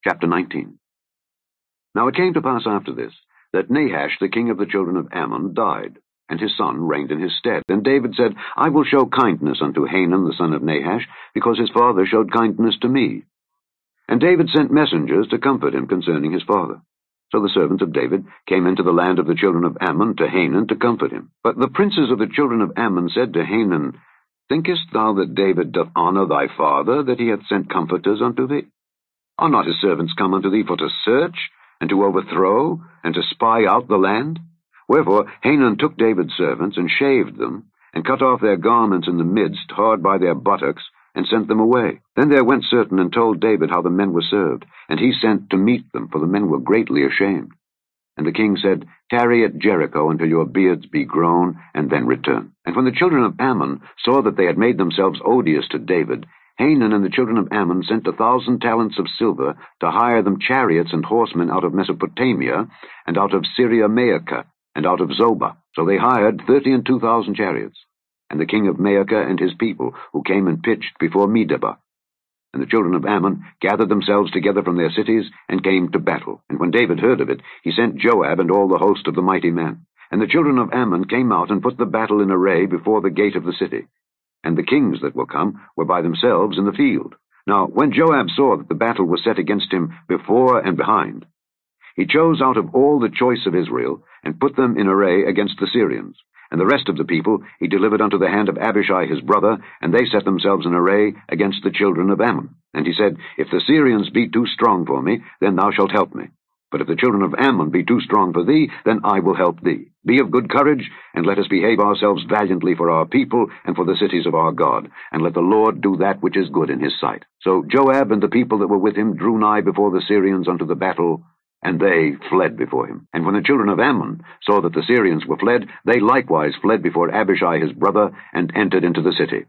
Chapter 19. Now it came to pass after this, that Nahash the king of the children of Ammon died, and his son reigned in his stead. And David said, I will show kindness unto Hanun the son of Nahash, because his father showed kindness to me. And David sent messengers to comfort him concerning his father. So the servants of David came into the land of the children of Ammon to Hanun to comfort him. But the princes of the children of Ammon said to Hanun, Thinkest thou that David doth honor thy father, that he hath sent comforters unto thee? Are not his servants come unto thee for to search, and to overthrow, and to spy out the land? Wherefore Hanun took David's servants, and shaved them, and cut off their garments in the midst, hard by their buttocks, and sent them away. Then there went certain and told David how the men were served, and he sent to meet them, for the men were greatly ashamed. And the king said, Tarry at Jericho until your beards be grown, and then return. And when the children of Ammon saw that they had made themselves odious to David, Hanun and the children of Ammon sent 1,000 talents of silver to hire them chariots and horsemen out of Mesopotamia, and out of Syria-Maachah, and out of Zobah. So they hired 32,000 chariots, and the king of Maachah and his people, who came and pitched before Medeba. And the children of Ammon gathered themselves together from their cities, and came to battle. And when David heard of it, he sent Joab and all the host of the mighty men. And the children of Ammon came out and put the battle in array before the gate of the city. And the kings that were come were by themselves in the field. Now when Joab saw that the battle was set against him before and behind, he chose out of all the choice of Israel, and put them in array against the Syrians. And the rest of the people he delivered unto the hand of Abishai his brother, and they set themselves in array against the children of Ammon. And he said, If the Syrians be too strong for me, then thou shalt help me. But if the children of Ammon be too strong for thee, then I will help thee. Be of good courage, and let us behave ourselves valiantly for our people and for the cities of our God, and let the Lord do that which is good in his sight. So Joab and the people that were with him drew nigh before the Syrians unto the battle, and they fled before him. And when the children of Ammon saw that the Syrians were fled, they likewise fled before Abishai his brother, and entered into the city.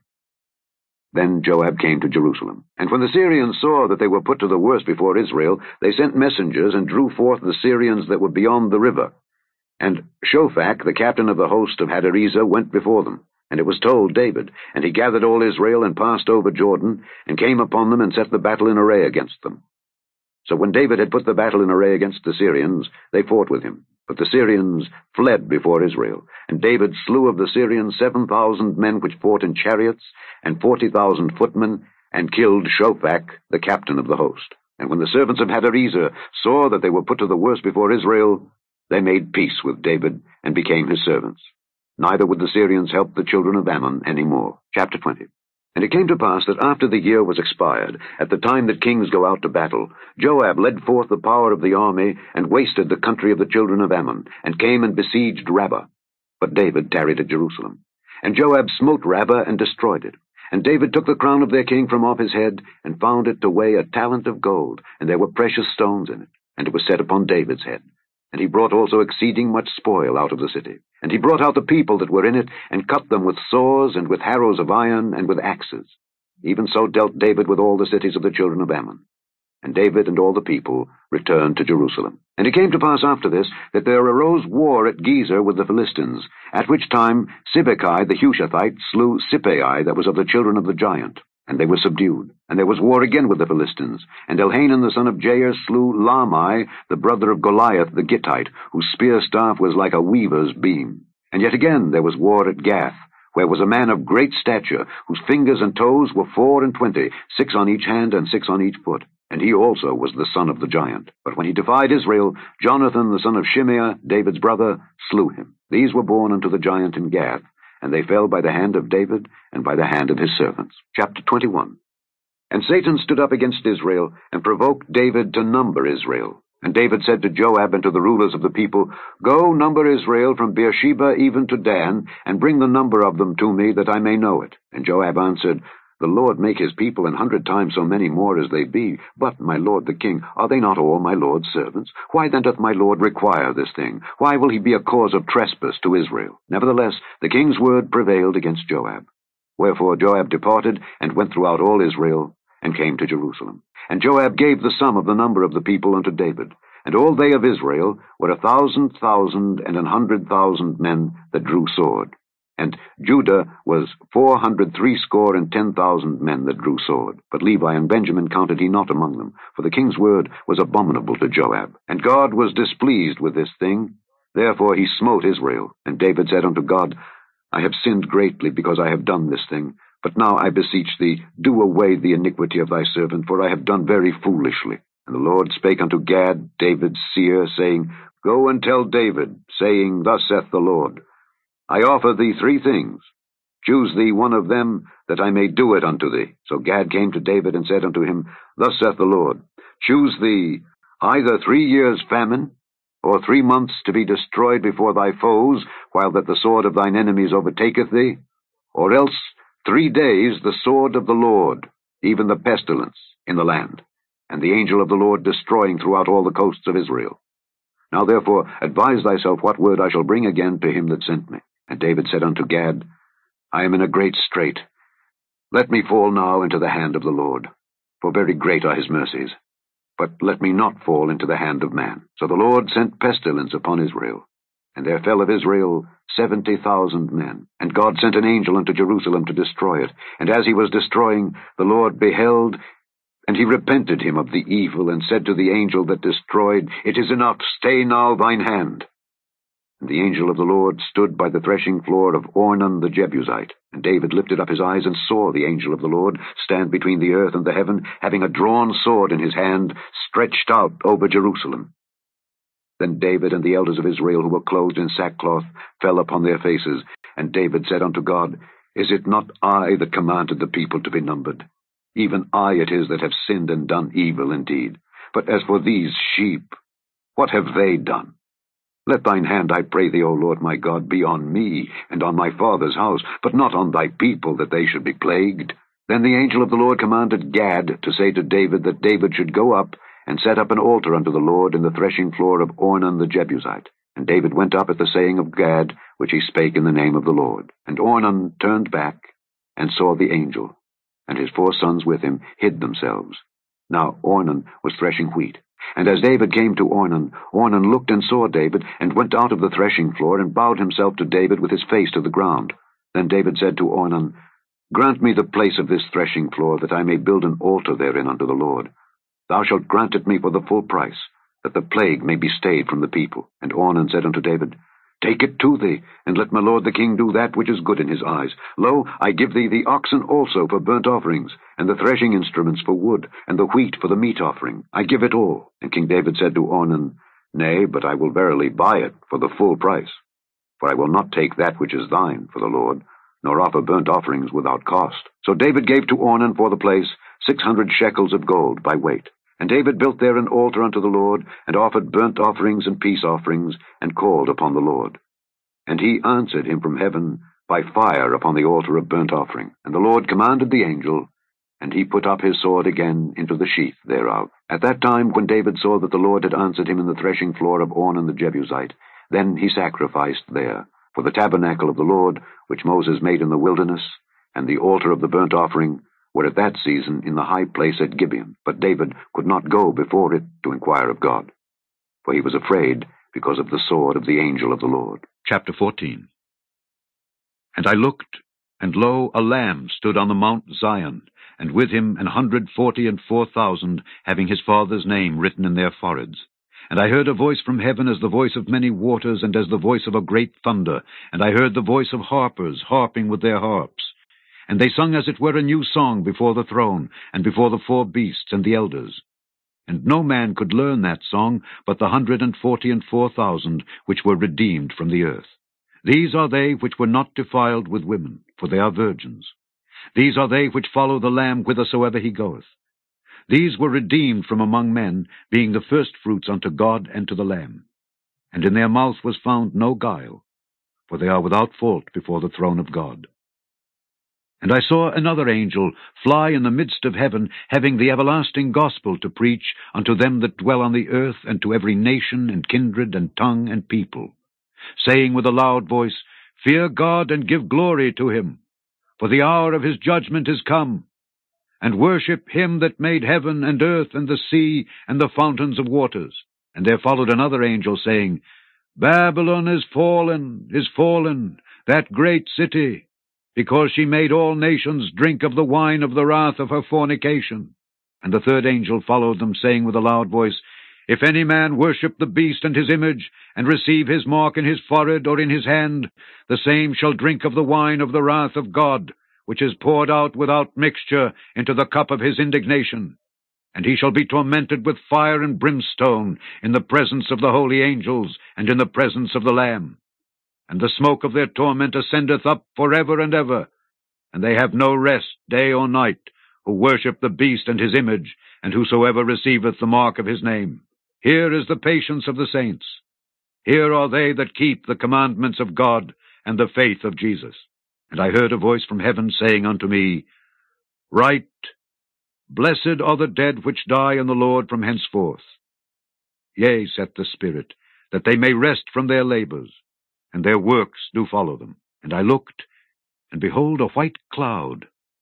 Then Joab came to Jerusalem. And when the Syrians saw that they were put to the worse before Israel, they sent messengers, and drew forth the Syrians that were beyond the river. And Shophach, the captain of the host of Hadarezer, went before them. And it was told David, and he gathered all Israel, and passed over Jordan, and came upon them, and set the battle in array against them. So when David had put the battle in array against the Syrians, they fought with him. But the Syrians fled before Israel. And David slew of the Syrians 7,000 men which fought in chariots, and 40,000 footmen, and killed Shophach, the captain of the host. And when the servants of Hadarezer saw that they were put to the worse before Israel, they made peace with David, and became his servants. Neither would the Syrians help the children of Ammon any more. Chapter 20. And it came to pass that after the year was expired, at the time that kings go out to battle, Joab led forth the power of the army, and wasted the country of the children of Ammon, and came and besieged Rabbah. But David tarried at Jerusalem. And Joab smote Rabbah, and destroyed it. And David took the crown of their king from off his head, and found it to weigh a talent of gold, and there were precious stones in it, and it was set upon David's head. And he brought also exceeding much spoil out of the city. And he brought out the people that were in it, and cut them with saws, and with harrows of iron, and with axes. Even so dealt David with all the cities of the children of Ammon. And David and all the people returned to Jerusalem. And it came to pass after this, that there arose war at Gezer with the Philistines, at which time Sibbechai the Hushathite slew Sippai that was of the children of the giant. And they were subdued. And there was war again with the Philistines. And Elhanan the son of Jair slew Lahmi, the brother of Goliath the Gittite, whose spear staff was like a weaver's beam. And yet again there was war at Gath, where was a man of great stature, whose fingers and toes were 24, 6 on each hand and 6 on each foot. And he also was the son of the giant. But when he defied Israel, Jonathan the son of Shimeah, David's brother, slew him. These were born unto the giant in Gath, and they fell by the hand of David, and by the hand of his servants. Chapter 21. And Satan stood up against Israel, and provoked David to number Israel. And David said to Joab and to the rulers of the people, Go, number Israel from Beersheba even to Dan, and bring the number of them to me, that I may know it. And Joab answered, The Lord make his people 100 times so many more as they be. But, my lord the king, are they not all my lord's servants? Why then doth my lord require this thing? Why will he be a cause of trespass to Israel? Nevertheless, the king's word prevailed against Joab. Wherefore Joab departed, and went throughout all Israel, and came to Jerusalem. And Joab gave the sum of the number of the people unto David. And all they of Israel were 1,000,000 and 100,000 men that drew sword. And Judah was 460,10,000 men that drew sword. But Levi and Benjamin counted he not among them, for the king's word was abominable to Joab. And God was displeased with this thing. Therefore he smote Israel. And David said unto God, I have sinned greatly, because I have done this thing. But now I beseech thee, do away the iniquity of thy servant, for I have done very foolishly. And the Lord spake unto Gad, David's seer, saying, Go and tell David, saying, Thus saith the Lord, I offer thee 3 things. Choose thee one of them, that I may do it unto thee. So Gad came to David and said unto him, Thus saith the Lord, Choose thee either 3 years' famine, or 3 months to be destroyed before thy foes, while that the sword of thine enemies overtaketh thee, or else 3 days the sword of the Lord, even the pestilence, in the land, and the angel of the Lord destroying throughout all the coasts of Israel. Now therefore advise thyself what word I shall bring again to him that sent me. And David said unto Gad, I am in a great strait. Let me fall now into the hand of the Lord, for very great are his mercies. But let me not fall into the hand of man. So the Lord sent pestilence upon Israel, and there fell of Israel 70,000 men. And God sent an angel unto Jerusalem to destroy it. And as he was destroying, the Lord beheld, and he repented him of the evil, and said to the angel that destroyed, It is enough, stay now thine hand. And the angel of the Lord stood by the threshing floor of Ornan the Jebusite. And David lifted up his eyes and saw the angel of the Lord stand between the earth and the heaven, having a drawn sword in his hand, stretched out over Jerusalem. Then David and the elders of Israel, who were clothed in sackcloth, fell upon their faces. And David said unto God, Is it not I that commanded the people to be numbered? Even I it is that have sinned and done evil indeed. But as for these sheep, what have they done? Let thine hand, I pray thee, O Lord my God, be on me and on my father's house, but not on thy people, that they should be plagued. Then the angel of the Lord commanded Gad to say to David that David should go up and set up an altar unto the Lord in the threshing floor of Ornan the Jebusite. And David went up at the saying of Gad, which he spake in the name of the Lord. And Ornan turned back and saw the angel, and his 4 sons with him hid themselves. Now Ornan was threshing wheat. And as David came to Ornan, Ornan looked and saw David, and went out of the threshing floor, and bowed himself to David with his face to the ground. Then David said to Ornan, Grant me the place of this threshing floor, that I may build an altar therein unto the Lord. Thou shalt grant it me for the full price, that the plague may be stayed from the people. And Ornan said unto David, Take it to thee, and let my lord the king do that which is good in his eyes. Lo, I give thee the oxen also for burnt offerings, and the threshing instruments for wood, and the wheat for the meat offering. I give it all. And King David said to Ornan, Nay, but I will verily buy it for the full price. For I will not take that which is thine for the Lord, nor offer burnt offerings without cost. So David gave to Ornan for the place 600 shekels of gold by weight. And David built there an altar unto the Lord, and offered burnt offerings and peace offerings, and called upon the Lord. And he answered him from heaven by fire upon the altar of burnt offering. And the Lord commanded the angel, and he put up his sword again into the sheath thereof. At that time, when David saw that the Lord had answered him in the threshing floor of Ornan the Jebusite, then he sacrificed there. For the tabernacle of the Lord, which Moses made in the wilderness, and the altar of the burnt offering, were at that season in the high place at Gibeon. But David could not go before it to inquire of God, for he was afraid because of the sword of the angel of the Lord. Chapter 14. And I looked, and lo, a Lamb stood on the Mount Zion, and with him 144,000, having his father's name written in their foreheads. And I heard a voice from heaven as the voice of many waters, and as the voice of a great thunder. And I heard the voice of harpers harping with their harps. And they sung as it were a new song before the throne, and before the 4 beasts and the elders. And no man could learn that song but the 144,000 which were redeemed from the earth. These are they which were not defiled with women, for they are virgins. These are they which follow the Lamb whithersoever he goeth. These were redeemed from among men, being the firstfruits unto God and to the Lamb. And in their mouth was found no guile, for they are without fault before the throne of God. And I saw another angel fly in the midst of heaven, having the everlasting gospel to preach unto them that dwell on the earth, and to every nation, and kindred, and tongue, and people, saying with a loud voice, Fear God, and give glory to him, for the hour of his judgment is come, and worship him that made heaven, and earth, and the sea, and the fountains of waters. And there followed another angel, saying, Babylon is fallen, that great city, because she made all nations drink of the wine of the wrath of her fornication. And the third angel followed them, saying with a loud voice, If any man worship the beast and his image, and receive his mark in his forehead or in his hand, the same shall drink of the wine of the wrath of God, which is poured out without mixture into the cup of his indignation. And he shall be tormented with fire and brimstone in the presence of the holy angels and in the presence of the Lamb. And the smoke of their torment ascendeth up forever and ever, and they have no rest day or night, who worship the beast and his image, and whosoever receiveth the mark of his name. Here is the patience of the saints. Here are they that keep the commandments of God and the faith of Jesus. And I heard a voice from heaven saying unto me, Write, Blessed are the dead which die in the Lord from henceforth. Yea, saith the Spirit, that they may rest from their labors, and their works do follow them. And I looked, and behold a white cloud.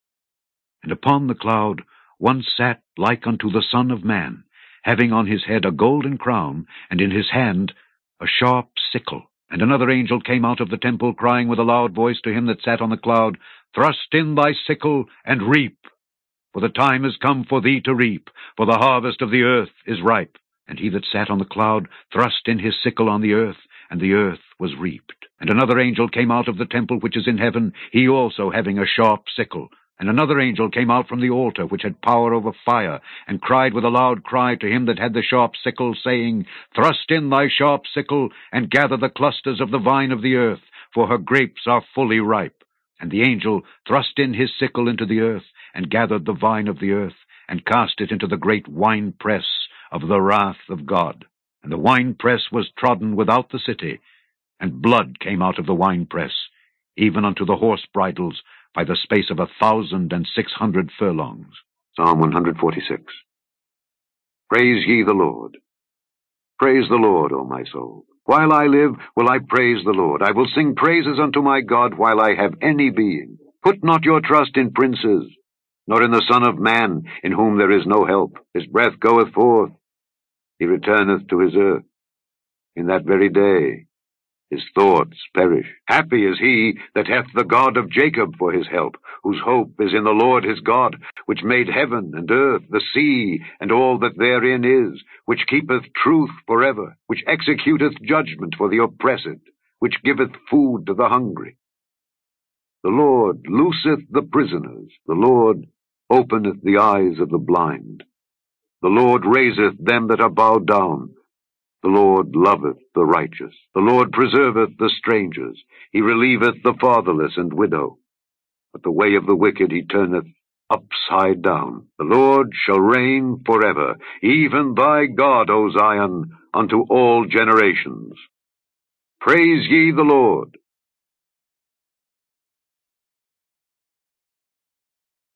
And upon the cloud one sat like unto the Son of Man, having on his head a golden crown, and in his hand a sharp sickle. And another angel came out of the temple, crying with a loud voice to him that sat on the cloud, Thrust in thy sickle, and reap, for the time is come for thee to reap, for the harvest of the earth is ripe. And he that sat on the cloud thrust in his sickle on the earth, and the earth was reaped. And another angel came out of the temple which is in heaven, he also having a sharp sickle. And another angel came out from the altar, which had power over fire, and cried with a loud cry to him that had the sharp sickle, saying, Thrust in thy sharp sickle, and gather the clusters of the vine of the earth, for her grapes are fully ripe. And the angel thrust in his sickle into the earth, and gathered the vine of the earth, and cast it into the great winepress of the wrath of God. And the winepress was trodden without the city, and blood came out of the winepress, even unto the horse bridles, by the space of 1,600 furlongs. Psalm 146. Praise ye the Lord. Praise the Lord, O my soul. While I live, will I praise the Lord. I will sing praises unto my God while I have any being. Put not your trust in princes, nor in the Son of Man, in whom there is no help. His breath goeth forth, he returneth to his earth. In that very day his thoughts perish. Happy is he that hath the God of Jacob for his help, whose hope is in the Lord his God, which made heaven and earth, the sea, and all that therein is, which keepeth truth forever, which executeth judgment for the oppressed, which giveth food to the hungry. The Lord looseth the prisoners, the Lord openeth the eyes of the blind. The Lord raiseth them that are bowed down. The Lord loveth the righteous. The Lord preserveth the strangers. He relieveth the fatherless and widow. But the way of the wicked he turneth upside down. The Lord shall reign forever, even thy God, O Zion, unto all generations. Praise ye the Lord.